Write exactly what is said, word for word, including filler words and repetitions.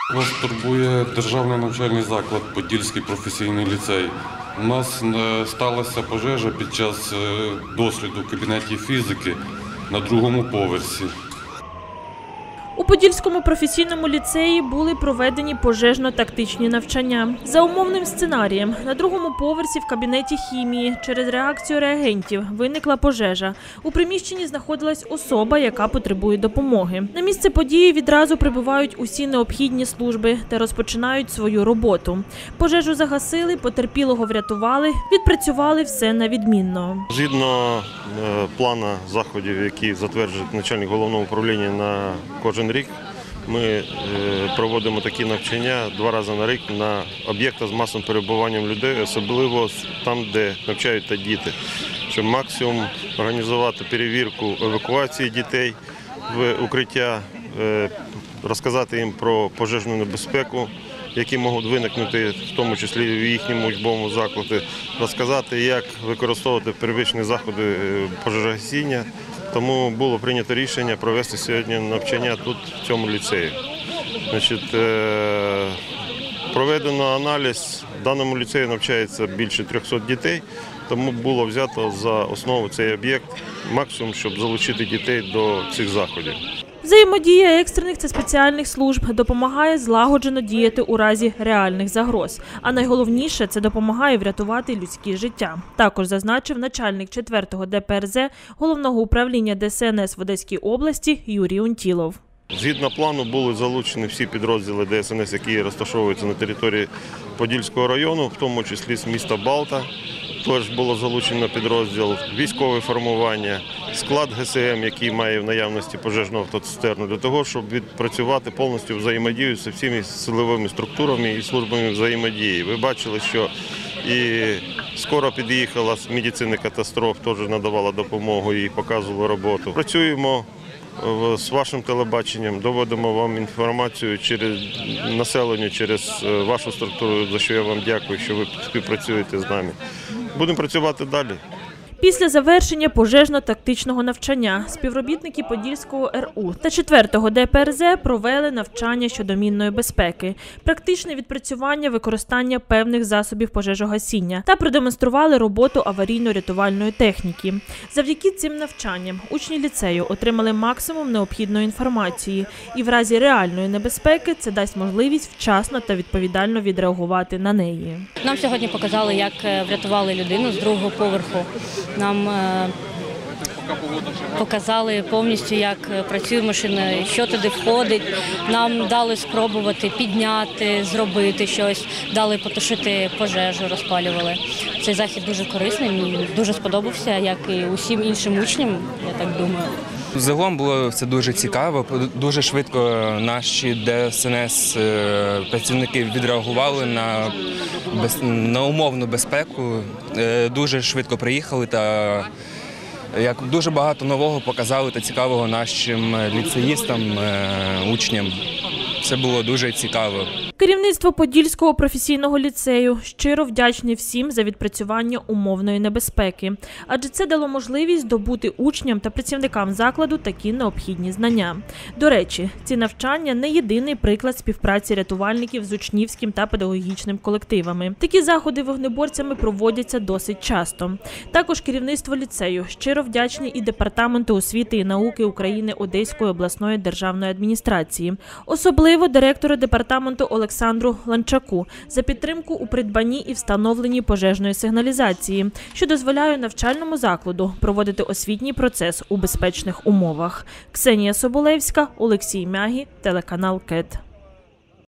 Нас турбує державний навчальний заклад Подільський професійний ліцей. У нас сталася пожежа під час досліду в кабінеті фізики на другому поверсі. У Подільському професійному ліцеї були проведені пожежно-тактичні навчання. За умовним сценарієм, на другому поверсі в кабінеті хімії через реакцію реагентів виникла пожежа. У приміщенні знаходилась особа, яка потребує допомоги. На місце події відразу прибувають усі необхідні служби та розпочинають свою роботу. Пожежу загасили, потерпілого врятували, відпрацювали все на відмінно. Згідно плану заходів, які затверджує начальник головного управління на кожен рік, ми проводимо такі навчання два рази на рік на об'єктах з масовим перебуванням людей, особливо там, де навчають діти, щоб максимум організувати перевірку евакуації дітей в укриття, розказати їм про пожежну небезпеку, які можуть виникнути, в тому числі в їхньому учбовому закладі, розказати, як використовувати первичні заходи пожежогасіння. Тому було прийнято рішення провести сьогодні навчання тут, в цьому ліцеї. Значить, проведено аналіз. В даному ліцеї навчається більше трьохсот дітей, тому було взято за основу цей об'єкт максимум, щоб залучити дітей до цих заходів. Взаємодія екстрених та спеціальних служб допомагає злагоджено діяти у разі реальних загроз. А найголовніше – це допомагає врятувати людські життя. Також зазначив начальник четвертого де пе ер зет Головного управління де ес ен ес в Одеській області Юрій Унтілов. Згідно плану були залучені всі підрозділи де ес ен ес, які розташовуються на території Подільського району, в тому числі з міста Балта. Теж було залучено підрозділ, військове формування, склад ге ес ем, який має в наявності пожежну автоцистерну, для того, щоб відпрацювати повністю взаємодію з всіми силовими структурами і службами взаємодії. Ви бачили, що і скоро під'їхала з медицини катастроф, теж надавала допомогу і показувала роботу. Працюємо з вашим телебаченням, доводимо вам інформацію через населення, через вашу структуру, за що я вам дякую, що ви співпрацюєте з нами. Будемо працювати далі. Після завершення пожежно-тактичного навчання співробітники Подільського ер у та четвертого де пе ер зет провели навчання щодо мінної безпеки, практичне відпрацювання використання певних засобів пожежогасіння та продемонстрували роботу аварійно-рятувальної техніки. Завдяки цим навчанням учні ліцею отримали максимум необхідної інформації і в разі реальної небезпеки це дасть можливість вчасно та відповідально відреагувати на неї. Нам сьогодні показали, як врятували людину з другого поверху. Нам показали повністю, як працює машина, що туди входить. Нам дали спробувати підняти, зробити щось, дали потушити пожежу, розпалювали. Цей захід дуже корисний, мені дуже сподобався, як і усім іншим учням, я так думаю. Загалом було все дуже цікаво, дуже швидко наші де ес ен ес працівники відреагували на, без, на умовну безпеку, дуже швидко приїхали та як дуже багато нового показали та цікавого нашим ліцеїстам, учням. Це було дуже цікаво. Керівництво Подільського професійного ліцею щиро вдячне всім за відпрацювання умовної небезпеки, адже це дало можливість здобути учням та працівникам закладу такі необхідні знання. До речі, ці навчання не єдиний приклад співпраці рятувальників з учнівським та педагогічним колективами. Такі заходи вогнеборцями проводяться досить часто. Також керівництво ліцею щиро вдячне і Департаменту освіти і науки України Одеської обласної державної адміністрації, особливо директору департаменту Олександру Ланчаку за підтримку у придбанні і встановленні пожежної сигналізації, що дозволяє навчальному закладу проводити освітній процес у безпечних умовах. Ксенія Соболевська, Олексій Мягі, телеканал КЕТ.